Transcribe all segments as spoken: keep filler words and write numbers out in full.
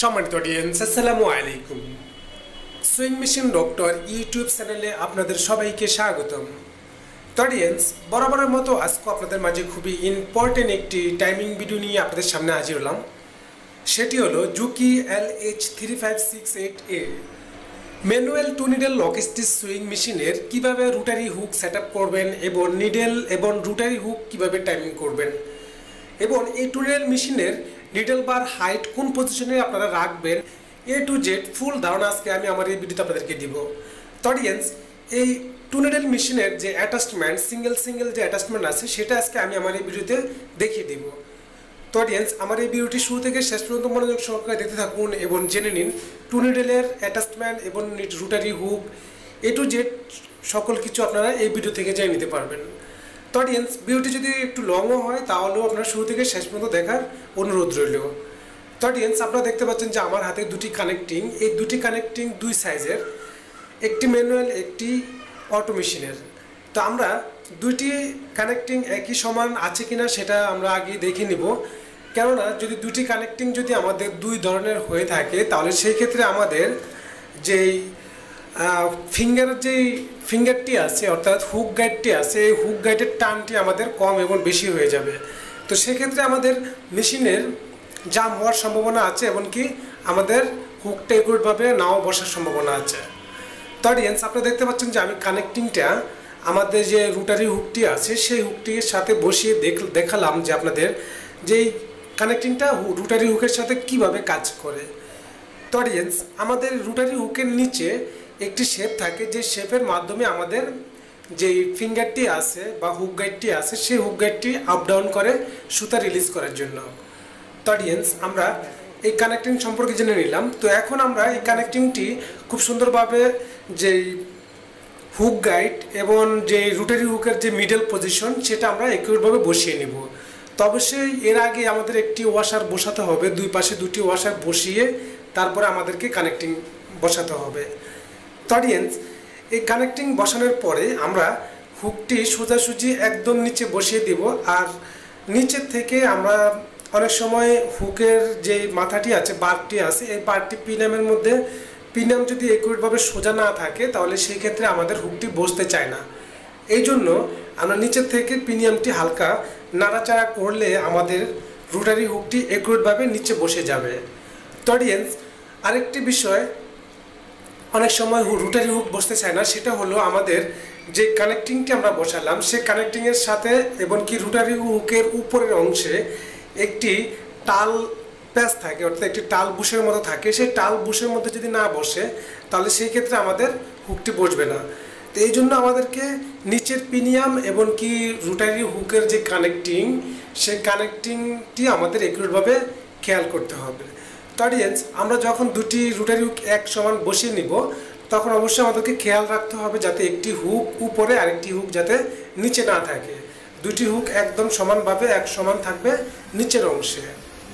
সম্মানিত অডিয়েন্স, আসসালামু আলাইকুম। সুইং মেশিন ডক্টর ইউটিউব চ্যানেলে আপনাদের সবাইকে স্বাগতম। অডিয়েন্স, বরাবরের মতো আজকে আপনাদের মাঝে খুবই ইম্পর্টেন্ট একটি টাইমিং ভিডিও নিয়ে আপনাদের সামনে হাজির হলাম। সেটি হলো Juki L H three five six eight A manual two needle lock stitch sewing মেশিনের কীভাবে রুটারি হুক সেট আপ করবেন এবং নিডেল এবং রুটারি হুক কীভাবে টাইমিং করবেন এবং এই টু নিডেল মেশিনের নিডেল বার হাইট কোন পজিশনে আপনারা রাখবেন, এ টু জেড ফুল ধারণা আজকে আমি আমার এই ভিডিওতে আপনাদেরকে দিব। অডিয়েন্স, এই টু নিডেল মেশিনের যে অ্যাটাচমেন্ট সিঙ্গেল সিঙ্গেল যে অ্যাটাচমেন্ট আছে সেটা আজকে আমি আমার এই ভিডিওতে দেখিয়ে দিব। তো অডিয়েন্স, আমার এই ভিডিওটি শুরু থেকে শেষ পর্যন্ত মনোযোগ সহকারে দেখতে থাকুন এবং জেনে নিন টু নিডেলের অ্যাটাচমেন্ট এবং rotary hook A to Z সকল কিছু আপনারা এই ভিডিও থেকে জেনে নিতে পারবেন। তো অডিয়েন্স, ভিডিওটি যদি একটু লংও হয় তাহলেও আপনারা শুরু থেকে শেষ পর্যন্ত দেখার অনুরোধ রইল। তো অডিয়েন্স, আপনারা দেখতে পাচ্ছেন যে আমার হাতে দুটি কানেক্টিং, এই দুটি কানেক্টিং দুই সাইজের, একটি ম্যানুয়াল একটি অটো মেশিনের। তো আমরা দুইটি কানেক্টিং একই সমান আছে কিনা সেটা আমরা আগে দেখে নিব, কেননা যদি দুটি কানেক্টিং যদি আমাদের দুই ধরনের হয়ে থাকে তাহলে সেই ক্ষেত্রে আমাদের যেই ফিঙ্গারের যেই ফিঙ্গারটি আছে অর্থাৎ হুক গাইডটি আছে এই হুক গাইডের টানটি আমাদের কম এবং বেশি হয়ে যাবে। তো সেক্ষেত্রে আমাদের মেশিনের জাম হওয়ার সম্ভাবনা আছে, এমনকি আমাদের হুকটা একুরেটভাবে নাও বসার সম্ভাবনা আছে। তো অডিয়েন্স, আপনারা দেখতে পাচ্ছেন যে আমি কানেক্টিংটা আমাদের যে রুটারি হুকটি আছে সেই হুকটির সাথে বসিয়ে দেখ দেখালাম যে আপনাদের যেই কানেক্টিংটা রুটারি হুকের সাথে কিভাবে কাজ করে। তো অডিয়েন্স, আমাদের রুটারি হুকের নিচে একটি শেপ থাকে, যে শেপের মাধ্যমে আমাদের যেই ফিঙ্গারটি আছে বা হুক গাইডটি আছে সেই হুক গাইডটি আপ ডাউন করে সুতা রিলিজ করার জন্য। তো অডিয়েন্স, আমরা এই কানেক্টিং সম্পর্কে জেনে নিলাম। তো এখন আমরা এই কানেক্টিংটি খুব সুন্দরভাবে যেই হুক গাইড এবং যে রুটারি হুকের যে মিডল পজিশন সেটা আমরা একুরেটভাবে বসিয়ে নিব। তো অবশ্যই এর আগে আমাদের একটি ওয়াশার বসাতে হবে, দুই পাশে দুটি ওয়াশার বসিয়ে তারপরে আমাদেরকে কানেক্টিং বসাতে হবে। তো অডিয়েন্স, এই কানেক্টিং বসানোর পরে আমরা হুকটি সোজাসুজি একদম নিচে বসিয়ে দিব। আর নিচের থেকে আমরা অনেক সময় হুকের যে মাথাটি আছে বারটি আছে এই বারটি পিনামের মধ্যে পিনাম যদি একুরেটভাবে সোজা না থাকে তাহলে সেই ক্ষেত্রে আমাদের হুকটি বসতে চায় না। এই জন্য আমরা নিচের থেকে পিনিয়ামটি হালকা নাড়াচাড়া করলে আমাদের রুটারি হুকটি একুরেটভাবে নিচে বসে যাবে। তো অডিয়েন্স, আরেকটি বিষয় অনেক সময় রুটারি হুক বসতে চায় না, সেটা হলো আমাদের যে কানেক্টিংটি আমরা বসালাম সেই কানেক্টিংয়ের সাথে এবং কি রুটারি হুকের উপরের অংশে একটি টাল প্যাচ থাকে অর্থাৎ একটি টাল বুশের মতো থাকে। সেই টাল বুশের মধ্যে যদি না বসে তাহলে সেই ক্ষেত্রে আমাদের হুকটি বসবে না। তো এই জন্য আমাদেরকে নিচের পিনিয়াম এবং কি রুটারি হুকের যে কানেক্টিং সেই কানেক্টিংটি আমাদের একুরেটভাবে খেয়াল করতে হবে। তো অডিয়েন্স, আমরা যখন দুটি রুটারি হুক এক সমান বসিয়ে নিব তখন অবশ্যই আমাদেরকে খেয়াল রাখতে হবে যাতে একটি হুক উপরে আরেকটি হুক যাতে নিচে না থাকে। দুটি হুক একদম সমানভাবে এক সমান থাকবে নিচের অংশে।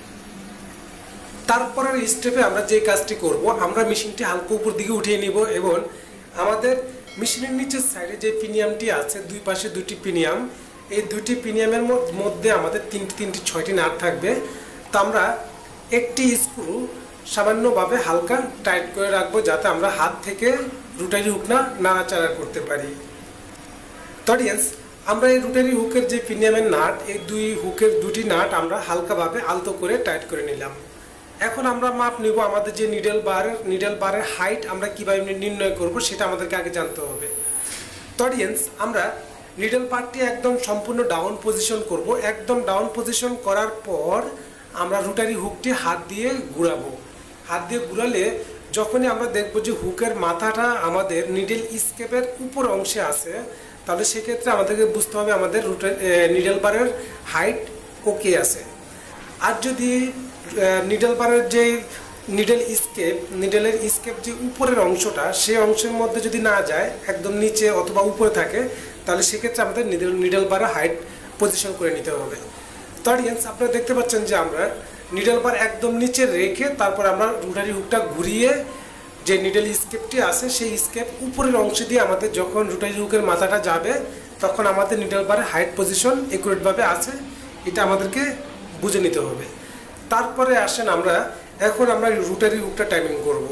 তারপরের স্টেপে আমরা যে কাজটি করব, আমরা মেশিনটি হালকা উপর দিকে উঠিয়ে নিব এবং আমাদের মেশিনের নিচের সাইডে যে পিনিয়ামটি আছে দুই পাশে দুটি পিনিয়াম, এই দুটি পিনিয়ামের মধ্যে আমাদের তিনটি তিনটি ছয়টি নাট থাকবে। তো আমরা একটি স্ক্রু সামান্যভাবে হালকা টাইট করে রাখবো যাতে আমরা হাত থেকে রুটারি হুক না নাড়াচাড়া করতে পারি। তো অডিয়েন্স, আমরা এই রুটারি হুকের যে পিনিয়ামের নাট এই দুই হুকের দুটি নাট আমরা হালকাভাবে আলতো করে টাইট করে নিলাম। এখন আমরা মাপ নিব আমাদের যে নিডেল বারের নিডেল বারের হাইট আমরা কীভাবে নির্ণয় করব সেটা আমাদেরকে আগে জানতে হবে। তো অডিয়েন্স, আমরা নিডেল বারটি একদম সম্পূর্ণ ডাউন পজিশন করব। একদম ডাউন পজিশন করার পর আমরা রুটারি হুকটি হাত দিয়ে ঘুরাবো। হাত দিয়ে ঘুরালে যখনই আমরা দেখব যে হুকের মাথাটা আমাদের নিডেল স্কেপের উপর অংশে আছে তাহলে সেক্ষেত্রে আমাদেরকে বুঝতে হবে আমাদের রুটার নিডেল বারের হাইট ওকে আছে। আর যদি নিডেল বারের যে নিডেল স্কেপ নিডেলের স্কেপ যে উপরের অংশটা সেই অংশের মধ্যে যদি না যায় একদম নিচে অথবা উপরে থাকে তাহলে সেক্ষেত্রে আমাদের নিডেল নিডেল বারের হাইট পজিশন করে নিতে হবে। তো অডিয়েন্স, আপনারা দেখতে পাচ্ছেন যে আমরা নিডেল বার একদম নিচে রেখে তারপর আমরা রুটারি হুকটা ঘুরিয়ে যে নিডেল স্কেপটি আছে সেই স্কেপ উপরের অংশ দিয়ে আমাদের যখন রুটারি হুকের মাথাটা যাবে তখন আমাদের নিডেল বারের হাইট পজিশন একুরেটভাবে আছে, এটা আমাদেরকে বুঝে নিতে হবে। তারপরে আসেন আমরা এখন আমরা রোটারি হুকটা টাইমিং করব।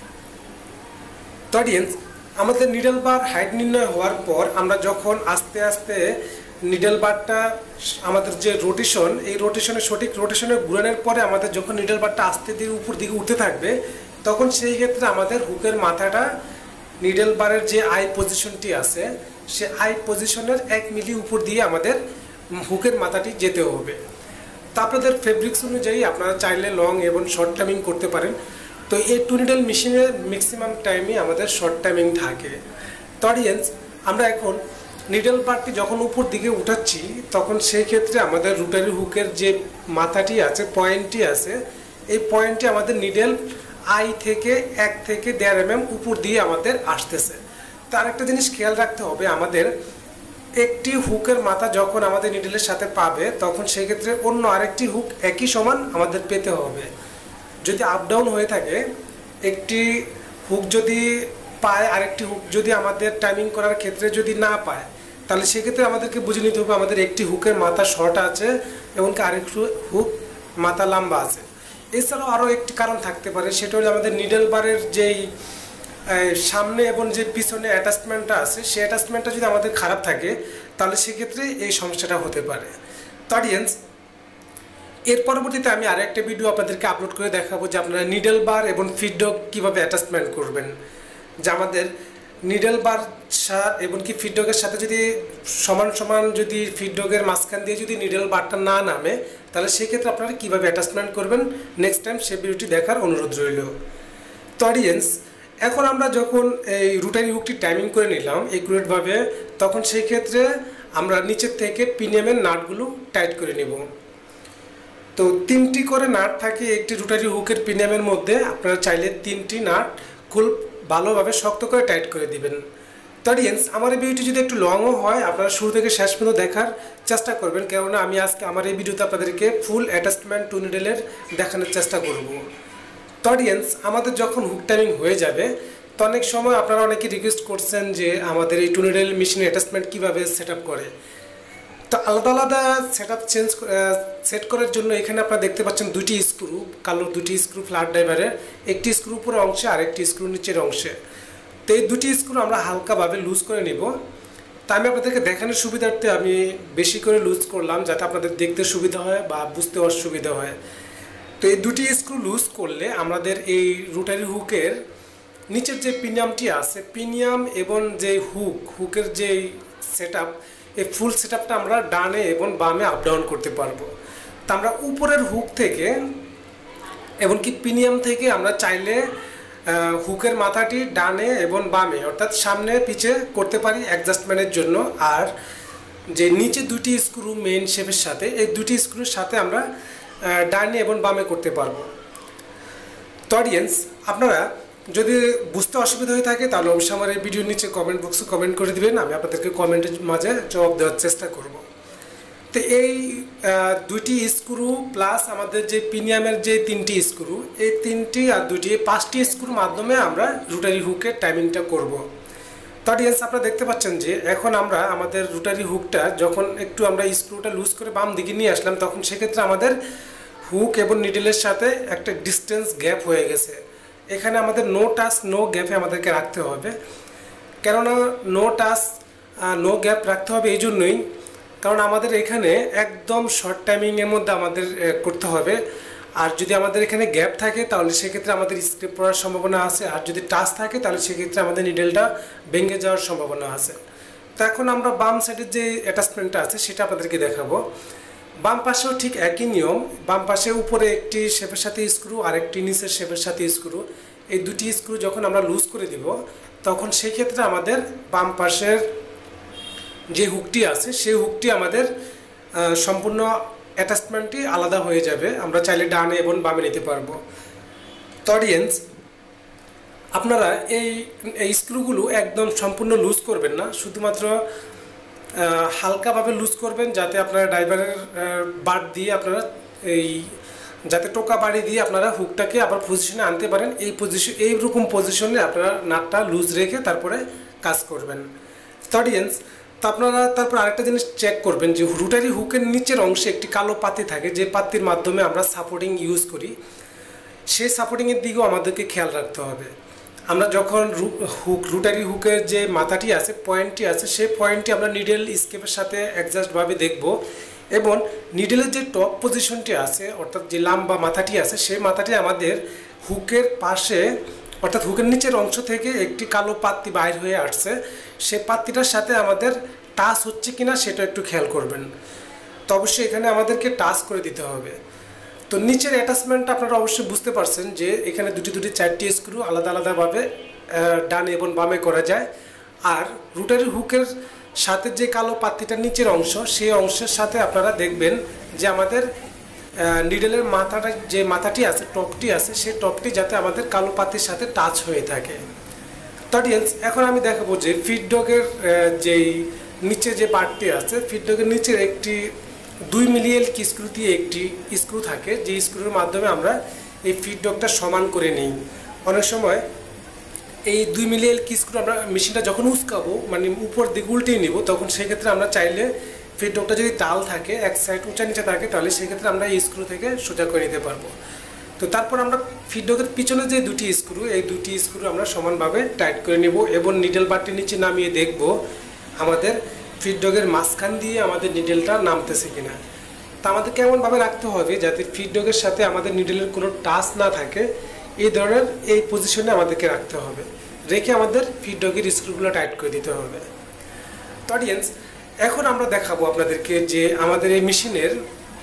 তো অডিয়েন্স, আমাদের নিডল বার হাইট নির্ণয় হওয়ার পর আমরা যখন আস্তে আস্তে নিডল বারটা আমাদের যে রোটেশন, এই রোটেশনের সঠিক রোটেশনে ঘুরানোর পরে আমাদের যখন নিডল বারটা আস্তে দিকে উপর দিকে উঠতে থাকবে, তখন সেই ক্ষেত্রে আমাদের হুকের মাথাটা নিডল বারের যে আই পজিশনটি আছে সে আই পজিশনের এক মিলি উপর দিয়ে আমাদের হুকের মাথাটি যেতে হবে। তা আপনাদের ফেব্রিক্স অনুযায়ী আপনারা চাইলে লং এবং শর্ট টাইমিং করতে পারেন। তো এই টু নিডল মেশিনের ম্যাক্সিমাম টাইমই আমাদের শর্ট টাইমিং থাকে। তো অডিয়েন্স, আমরা এখন নিডল বারটি যখন উপর দিকে উঠাচ্ছি তখন সেই ক্ষেত্রে আমাদের রোটারি হুকের যে মাথাটি আছে, পয়েন্টটি আছে, এই পয়েন্টটি আমাদের নিডল আই থেকে এক থেকে দেড় এম এম উপর দিয়ে আমাদের আসতেছে। তো আরেকটা জিনিস খেয়াল রাখতে হবে, আমাদের একটি হুকের মাথা যখন আমাদের নিডলের সাথে পাবে তখন সেক্ষেত্রে অন্য আরেকটি হুক একই সমান আমাদের পেতে হবে। যদি আপ ডাউন হয়ে থাকে, একটি হুক যদি পায় আরেকটি হুক যদি আমাদের টাইমিং করার ক্ষেত্রে যদি না পায়, তাহলে সেক্ষেত্রে আমাদেরকে বুঝে নিতে হবে আমাদের একটি হুকের মাথা শর্ট আছে এবং আরেকটি হুক মাথা লম্বা আছে। এছাড়াও আরও একটি কারণ থাকতে পারে, সেটা হলো আমাদের নিডল বারের যেই সামনে এবং যে পিছনে অ্যাটাচমেন্টটা আছে সেই অ্যাটাচমেন্টটা যদি আমাদের খারাপ থাকে তাহলে সেক্ষেত্রে এই সমস্যাটা হতে পারে। তো অডিয়েন্স, এর পরবর্তীতে আমি আরেকটা ভিডিও আপনাদেরকে আপলোড করে দেখাবো যে আপনারা নিডল বার এবং ফিডডগ কীভাবে অ্যাটাচমেন্ট করবেন। যে আমাদের নিডল বার এবং কি ফিডডগের সাথে যদি সমান সমান যদি ফিডডগের মাঝখান দিয়ে যদি নিডল বারটা না নামে, তাহলে সেক্ষেত্রে আপনারা কীভাবে অ্যাটাচমেন্ট করবেন নেক্সট টাইম সে ভিডিওটি দেখার অনুরোধ রইল। তো অডিয়েন্স, এখন আমরা যখন এই রোটারি হুকটি টাইমিং করে নিলাম একুরেটভাবে, তখন সেই ক্ষেত্রে আমরা নিচের থেকে পিনিয়ামের নাটগুলো টাইট করে নেব। তো তিনটি করে নাট থাকে একটি রোটারি হুকের পিনিয়ামের মধ্যে, আপনারা চাইলে তিনটি নাট খুব ভালোভাবে শক্ত করে টাইট করে দিবেন। তো অডিয়েন্স, আমার এই ভিডিওটি যদি একটু লংও হয় আপনারা শুরু থেকে শেষ পর্যন্ত দেখার চেষ্টা করবেন, কেননা আমি আজকে আমার এই ভিডিওতে আপনাদেরকে ফুল অ্যাটাচমেন্ট টু নিডলের দেখানোর চেষ্টা করব। তো অডিয়েন্স, আমাদের যখন হুক টাইমিং হয়ে যাবে তো অনেক সময় আপনারা অনেকে রিকোয়েস্ট করছেন যে আমাদের এই টু নিডল মেশিনের অ্যাটাচমেন্ট কীভাবে সেট আপ করে। তো আলাদা আলাদা সেট আপ চেঞ্জ সেট করার জন্য এখানে আপনারা দেখতে পাচ্ছেন দুটি স্ক্রু, কালো দুটি স্ক্রু ফ্ল্যাট ড্রাইভারের, একটি স্ক্রু উপরের অংশে আর একটি স্ক্রু নিচের অংশে। তো এই দুটি স্ক্রু আমরা হালকাভাবে লুজ করে নিব। তা আমি আপনাদেরকে দেখানোর সুবিধার্থে আমি বেশি করে লুজ করলাম যাতে আপনাদের দেখতে সুবিধা হয় বা বুঝতে অসুবিধা হয়। তো এই দুটি স্ক্রু লুজ করলে আমাদের এই রোটারি হুকের নিচের যে পিনিয়ামটি আছে, পিনিয়াম এবং যে হুক হুকের যে সেট আপ, এই ফুল সেট আপটা আমরা ডানে এবং বামে আপ ডাউন করতে পারবো। তা আমরা উপরের হুক থেকে এমনকি পিনিয়াম থেকে আমরা চাইলে হুকের মাথাটি ডানে এবং বামে অর্থাৎ সামনে পিছে করতে পারি অ্যাডজাস্টমেন্টের জন্য। আর যে নিচে দুটি স্ক্রু মেইন শেপের সাথে, এই দুটি স্ক্রুর সাথে আমরা ডানে এবং বামে করতে পারবো। তো অডিয়েন্স, আপনারা যদি বুঝতে অসুবিধা হয়ে থাকে তাহলে অবশ্যই আমার এই ভিডিওর নিচে কমেন্ট বক্সে কমেন্ট করে দিবেন, আমি আপনাদেরকে কমেন্টের মাঝে জবাব দেওয়ার চেষ্টা করব। তো এই দুইটি স্ক্রু প্লাস আমাদের যে পিনিয়ামের যে তিনটি স্ক্রু, এই তিনটি আর দুটি পাঁচটি স্ক্রুর মাধ্যমে আমরা রোটারি হুকের টাইমিংটা করব। তো অডিয়েন্স, আপনারা দেখতে পাচ্ছেন যে এখন আমরা আমাদের রোটারি হুকটা যখন একটু আমরা স্ক্রুটা লুজ করে বাম দিকে নিয়ে আসলাম, তখন সেক্ষেত্রে আমাদের হুক এবং নিডলের সাথে একটা ডিস্টেন্স গ্যাপ হয়ে গেছে। এখানে আমাদের নো টাচ নো গ্যাপে আমাদেরকে রাখতে হবে। কেননা নো টাচ নো গ্যাপ রাখতে হবে এই জন্যই কারণ আমাদের এখানে একদম শর্ট টাইমিংয়ের মধ্যে আমাদের করতে হবে। আর যদি আমাদের এখানে গ্যাপ থাকে তাহলে সেক্ষেত্রে আমাদের স্ক্রিপ পড়ার সম্ভাবনা আছে, আর যদি টাচ থাকে তাহলে সেক্ষেত্রে আমাদের নিডলটা ভেঙে যাওয়ার সম্ভাবনা আছে। তো এখন আমরা বাম সাইডের যে অ্যাটাচমেন্টটা আছে সেটা আপনাদেরকে দেখাবো। বাম পাশেও ঠিক একই নিয়ম, বাম পাশে উপরে একটি শেপের সাথে স্ক্রু আর একটি নিচের শেপের সাথে স্ক্রু, এই দুটি স্ক্রু যখন আমরা লুজ করে দিব তখন সেই ক্ষেত্রে আমাদের বাম পাশের যে হুকটি আছে সেই হুকটি আমাদের সম্পূর্ণ অ্যাটাচমেন্টটি আলাদা হয়ে যাবে, আমরা চাইলে ডানে এবং বামে নিতে পারবো। তো অডিয়েন্স, আপনারা এই এই স্ক্রুগুলো একদম সম্পূর্ণ লুজ করবেন না, শুধুমাত্র হালকাভাবে লুজ করবেন যাতে আপনারা ড্রাইভারের বার দিয়ে আপনারা এই যাতে টোকা বাড়ি দিয়ে আপনারা হুকটাকে আবার পজিশনে আনতে পারেন। এই পজিশন এইরকম পজিশনে আপনারা নাটটা লুজ রেখে তারপরে কাজ করবেন। তো অডিয়েন্স, তো আপনারা তারপর আরেকটা জিনিস চেক করবেন যে রোটারি হুকের নিচের অংশে একটি কালো পাতি থাকে, যে পাতির মাধ্যমে আমরা সাপোর্টিং ইউজ করি, সেই সাপোর্টিংয়ের দিকেও আমাদেরকে খেয়াল রাখতে হবে। আমরা যখন হুক রোটারি হুকের যে মাথাটি আছে, পয়েন্টটি আছে, সেই পয়েন্টটি আমরা নিডেল স্কেপের সাথে অ্যাডজাস্টভাবে দেখব, এবং নিডেলের যে টপ পজিশনটি আছে অর্থাৎ যে লম্বা মাথাটি আছে, সেই মাথাটি আমাদের হুকের পাশে অর্থাৎ হুকের নিচের অংশ থেকে একটি কালো পাত্তি বাইর হয়ে আসছে, সেই পাত্তিটার সাথে আমাদের টাচ হচ্ছে কিনা সেটা একটু খেয়াল করবেন। তো অবশ্যই এখানে আমাদেরকে টাচ করে দিতে হবে। তো নিচের অ্যাটাচমেন্টটা আপনারা অবশ্যই বুঝতে পারছেন যে এখানে দুটি দুটি চারটি স্ক্রু আলাদা আলাদাভাবে ডানে এবং বামে করা যায়। আর রোটারি হুকের সাথে যে কালো পাত্তিটার নিচের অংশ, সেই অংশের সাথে আপনারা দেখবেন যে আমাদের নিডেলের মাথাটা যে মাথাটি আছে, টপটি আছে, সেই টপটি যাতে আমাদের কালো পাতির সাথে টাচ হয়ে থাকে। তো অডিয়েন্স, এখন আমি দেখাবো যে ফিডডগের যেই নিচে যে পার্টটি আছে, ফিডডগের নিচের একটি দুই মিলিয়েল কি স্ক্রু দিয়ে একটি স্ক্রু থাকে, যে স্ক্রুর মাধ্যমে আমরা এই ফিডডগটা সমান করে নিই। অনেক সময় এই দুই মিলিয়েল কি স্ক্রু আমরা মেশিনটা যখন উস্কাবো, মানে উপর দিকে উল্টিয়ে নিব, তখন সেক্ষেত্রে আমরা চাইলে ফিডডগটা যদি তাল থাকে, এক সাইড উঁচা নিচে থাকে, তাহলে সেক্ষেত্রে আমরা এই স্ক্রু থেকে সোজা করে নিতে পারবো। তো তারপর আমরা ফিডডগের পিছনে যে দুটি স্ক্রু, এই দুটি স্ক্রু আমরা সমানভাবে টাইট করে নেব এবং নিডেল বারটি নিচে নামিয়ে দেখব আমাদের ফিডডগের মাঝখান দিয়ে আমাদের নিডেলটা নামতেছে কিনা। তা আমাদের কেমনভাবে রাখতে হবে যাতে ফিডডগের সাথে আমাদের নিডেলের কোনো টাচ না থাকে, এই ধরনের এই পজিশনে আমাদেরকে রাখতে হবে, রেখে আমাদের ফিডডগের স্ক্রুগুলো টাইট করে দিতে হবে। তো অডিয়েন্স, এখন আমরা দেখাবো আপনাদেরকে যে আমাদের এই মেশিনের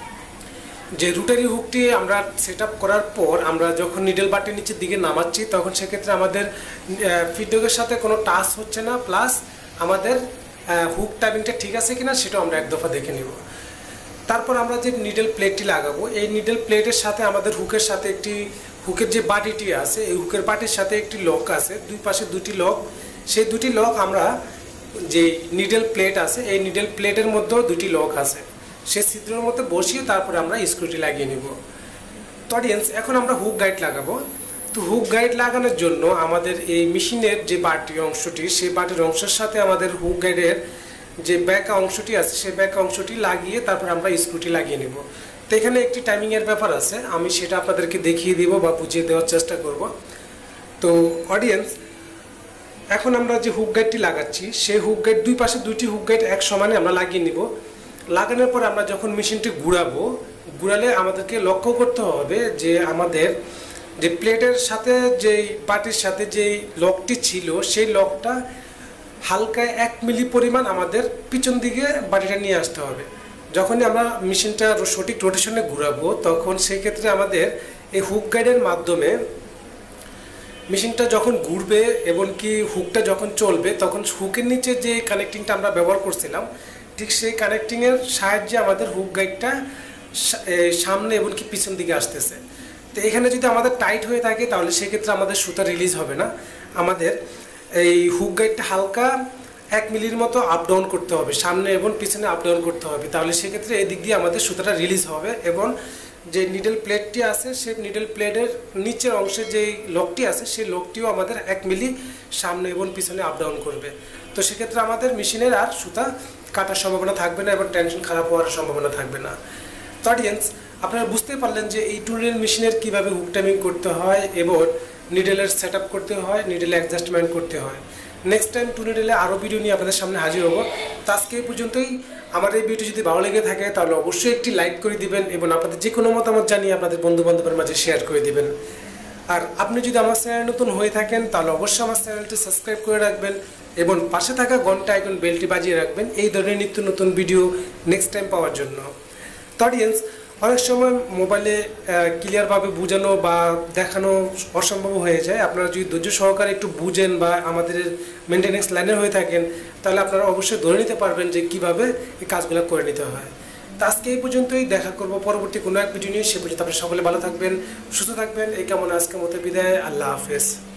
যে রোটারি হুকটি আমরা সেট আপ করার পর আমরা যখন নিডেল বারটি নিচের দিকে নামাচ্ছি, তখন সেক্ষেত্রে আমাদের ফিডডগের সাথে কোনো টাচ হচ্ছে না, প্লাস আমাদের হুক টাইমিংটা ঠিক আছে কিনা সেটাও আমরা এক দফা দেখে নিব। তারপর আমরা যে নিডেল প্লেটটি লাগাবো, এই নিডেল প্লেটের সাথে আমাদের হুকের সাথে একটি হুকের যে বাটিটি আছে, এই হুকের বাটির সাথে একটি লক আছে, দুই পাশে দুটি লক। সেই দুটি লক আমরা যে নিডেল প্লেট আছে, এই নিডেল প্লেটের মধ্যেও দুটি লক আছে, সেই ছিদ্রের মধ্যে বসিয়ে তারপরে আমরা স্ক্রুটি লাগিয়ে নেব। তো অডিয়েন্স, এখন আমরা হুক গাইড লাগাবো। তো হুক গাইড লাগানোর জন্য আমাদের এই মেশিনের যে বাটি অংশটি, সেই বাটির অংশের সাথে আমাদের হুক গাইডের যে ব্যাক অংশটি আছে, সেই ব্যাক অংশটি লাগিয়ে তারপর আমরা স্ক্রুটি লাগিয়ে নেব। তো এখানে একটি টাইমিংয়ের ব্যাপার আছে, আমি সেটা আপনাদেরকে দেখিয়ে দেব বা বুঝিয়ে দেওয়ার চেষ্টা করব। তো অডিয়েন্স, এখন আমরা যে হুক গাইডটি লাগাচ্ছি, সেই হুক গাইড দুই পাশে দুইটি হুক গাইড এক সমানে আমরা লাগিয়ে নিব। লাগানোর পর আমরা যখন মেশিনটি ঘুরাবো, ঘুরালে আমাদেরকে লক্ষ্য করতে হবে যে আমাদের যে প্লেটের সাথে যেই বাটির সাথে যেই লকটি ছিল, সেই লকটা হালকা এক মিলি পরিমাণ আমাদের পিছন দিকে বাটিটা নিয়ে আসতে হবে। যখনই আমরা মেশিনটা সঠিক রোটেশনে ঘুরাবো, তখন সেক্ষেত্রে আমাদের এই হুক গাইডের মাধ্যমে মেশিনটা যখন ঘুরবে এবং কি হুকটা যখন চলবে, তখন হুকের নিচে যে কানেক্টিংটা আমরা ব্যবহার করছিলাম, ঠিক সেই কানেক্টিংয়ের সাহায্যে আমাদের হুক গাইডটা সামনে এবং কি পিছন দিকে আসতেছে। তো এখানে যদি আমাদের টাইট হয়ে থাকে, তাহলে সেক্ষেত্রে আমাদের সুতা রিলিজ হবে না। আমাদের এই হুক গাইডটা হালকা এক মিলির মতো আপ ডাউন করতে হবে, সামনে এবং পিছনে আপ ডাউন করতে হবে, তাহলে সেক্ষেত্রে এই দিক দিয়ে আমাদের সুতাটা রিলিজ হবে এবং যে নিডেল প্লেটটি আছে, সেই নিডেল প্লেটের নিচের অংশে যে লকটি আছে, সেই লকটিও আমাদের এক মিলি সামনে এবং পিছনে আপ ডাউন করবে। তো সেক্ষেত্রে আমাদের মেশিনের আর সুতা কাটার সম্ভাবনা থাকবে না এবং টেনশন খারাপ হওয়ার সম্ভাবনা থাকবে না। তো অডিয়েন্স, আপনারা বুঝতেই পারলেন যে এই টু নিডেল মেশিনের কীভাবে হুক টাইমিং করতে হয় এবং নিডেলের সেট আপ করতে হয়, নিডেলে অ্যাডজাস্টমেন্ট করতে হয়। নেক্সট টাইম টু নিডেলে আরও ভিডিও নিয়ে আপনাদের সামনে হাজির হবো। তো আজকে এই পর্যন্তই। আমার এই ভিডিও যদি ভালো লেগে থাকে, তাহলে অবশ্যই একটি লাইক করে দিবেন এবং আপনাদের যে কোনো মতামত জানিয়ে আপনাদের বন্ধু বান্ধবের মাঝে শেয়ার করে দিবেন। আর আপনি যদি আমার চ্যানেল নতুন হয়ে থাকেন, তাহলে অবশ্যই আমার চ্যানেলটি সাবস্ক্রাইব করে রাখবেন এবং পাশে থাকা ঘন্টা আইকন বেলটি বাজিয়ে রাখবেন এই ধরনের নিত্য নতুন ভিডিও নেক্সট টাইম পাওয়ার জন্য। তো অডিয়েন্স, অনেক সময় মোবাইলে ক্লিয়ারভাবে বোঝানো বা দেখানো অসম্ভব হয়ে যায়। আপনারা যদি ধৈর্য সহকারে একটু বুঝেন বা আমাদের মেনটেন্যান্স লাইনের হয়ে থাকেন, তাহলে আপনারা অবশ্যই ধরে নিতে পারবেন যে কীভাবে এই কাজগুলো করে নিতে হয়। তো আজকে এই পর্যন্তই। দেখা করব পরবর্তী কোনো এক ভিডিও নিয়ে। সে পর্যন্ত আপনারা সকলে ভালো থাকবেন, সুস্থ থাকবেন। এই কেমন আজকের মতো বিদায়। আল্লাহ হাফেজ।